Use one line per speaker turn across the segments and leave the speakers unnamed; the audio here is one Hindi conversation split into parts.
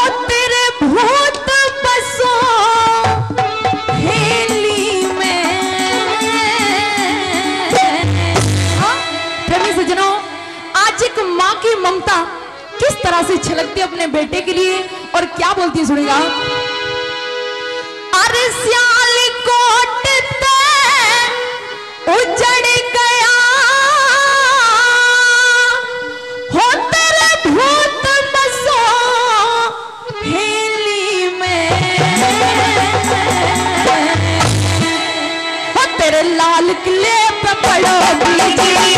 तेरे भूत बसो हेली में। प्रेमी सज्जनों, आज एक माँ की ममता किस तरह से छलकती है अपने बेटे के लिए और क्या बोलती है, सुनेगा। अरे सियालकोट उजड़ गया हो तेरे भूत बसो हेली में, हो तेरे लाल किले पे पड़ोगी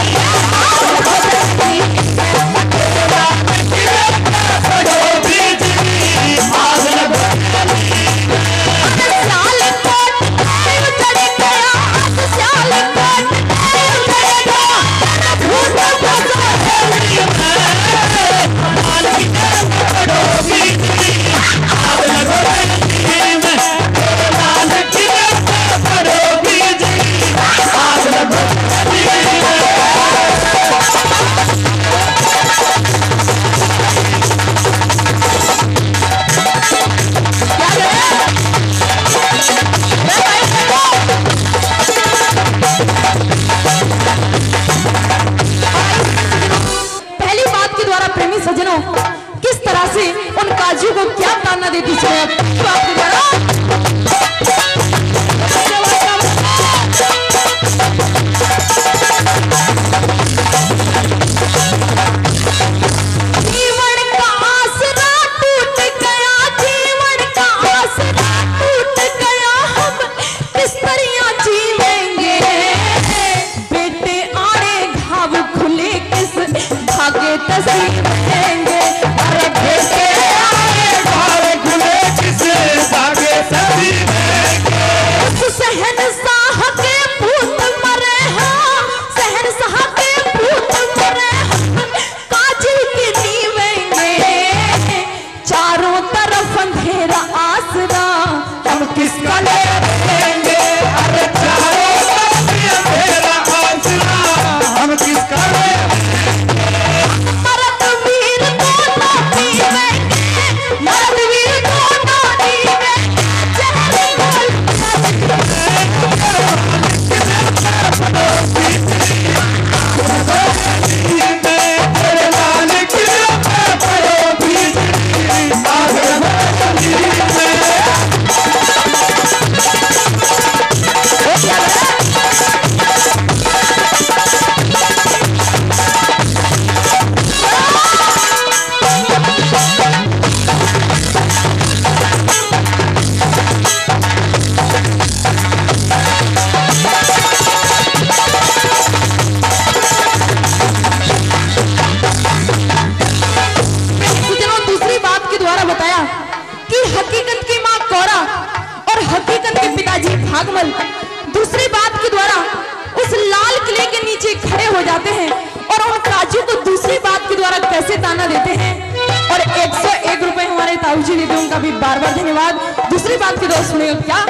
सज्जनों, किस तरह से उन काजू को क्या ताना देती जीवन का आसरा टूट गया, जीवन का आसरा टूट गया, हम किस तरह जीवेंगे, बेटे आड़े घाव खुले किस भागे तस्वीर देंगे, अरे बेटे आड़े घाव खुले किस भागे तस्वीर देंगे। शहंशाह के भूत मरे हैं, शहंशाह के भूत मरे हैं, काजी की नीवेंगे, चारों तरफ अंधेरा आसरा, हम किसका लेंगे, अरे चारों तरफ अंधेरा आसरा, हम किसका लेंगे। दूसरी बात के द्वारा उस लाल किले के नीचे खड़े हो जाते हैं और उन काजू को दूसरी बात के द्वारा कैसे ताना देते हैं और 101 रुपए हमारे ताऊ जी देते हैं, उनका भी बार बार धन्यवाद। दूसरी बात के द्वारा सुनेगा क्या।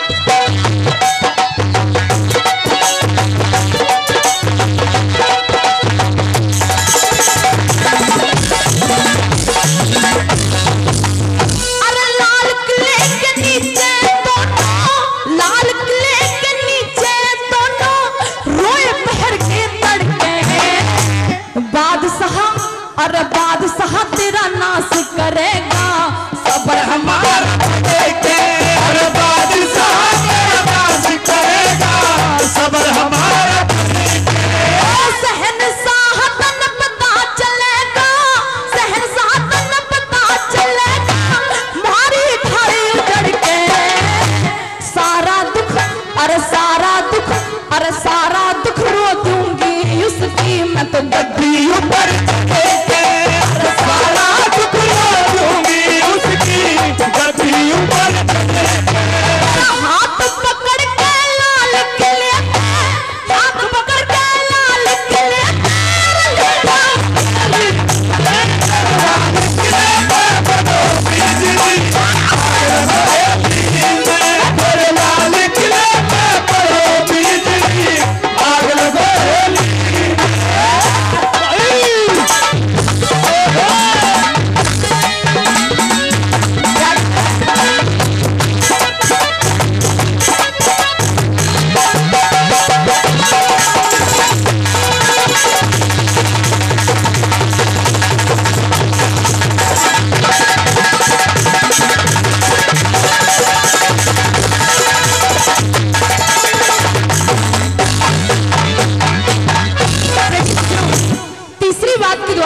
अरे बादशाह तेरा नाश करेगा, सबर हमारा देखे, अरे बादशाह तेरा नाश करेगा, सबर हमारा शहंशाह तन पता चलेगा, शहंशाह तन पता चलेगा, मारी घड़ी उजड़ के सारा दुख, अरे सारा दुख, अरे सारा दुख रो दूंगी उसकी मैं तो गद्दी ऊपर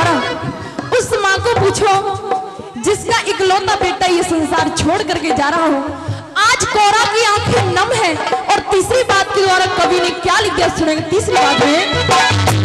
द्वारा उस माँ को पूछो जिसका इकलौता बेटा ये संसार छोड़ करके जा रहा हो, आज कोरा की आंखें नम है। और तीसरी बात के द्वारा कवि ने क्या लिख दिया सुनेंगे। तीसरी बात में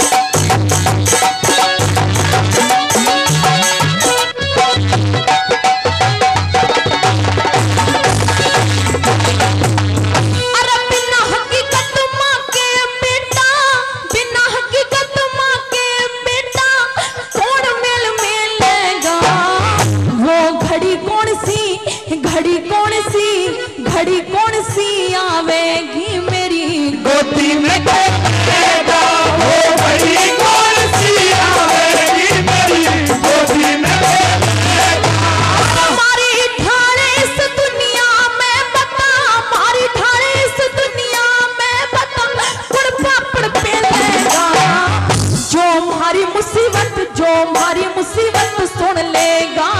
घड़ी कौन सी आवेगी मेरी गोदी में खेलेगा, वो घड़ी कौन सी आवेगी मेरी गोदी में खेलेगा। हमारी ठाणे इस दुनिया में बता, हमारी ठाणे इस दुनिया में बता, गुड़ पापड़ पेलेगा। जो हमारी मुसीबत सुन लेगा,